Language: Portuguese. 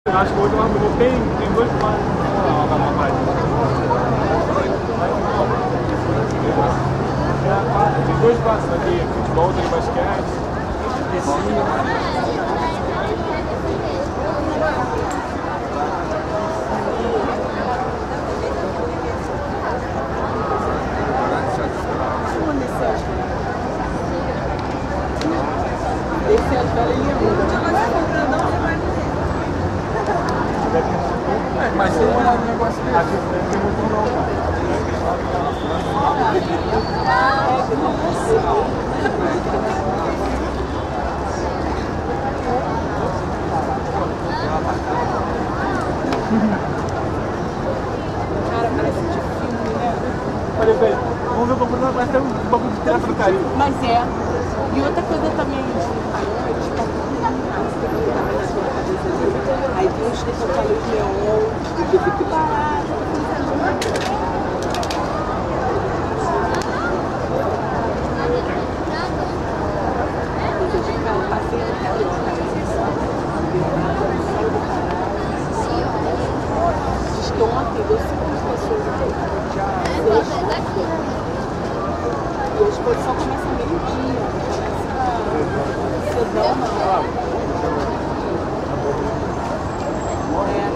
Acho que hoje tem dois planos. Tem dois passos aqui, futebol, tem basquete, piscina. Esse é o velho e mas tem um negócio desse. Aqui não tem muito não, cara, parece de filme, né? Olha, velho, vamos ver o computador, parece ter um bagulho de teatro do Caribe. Mas é. E outra coisa também, aí tem uns que são com a luz neon, que eu fico parado. Diz que ontem deu 5 pessoas aqui. E a exposição começa meio-dia, começa cedão, não.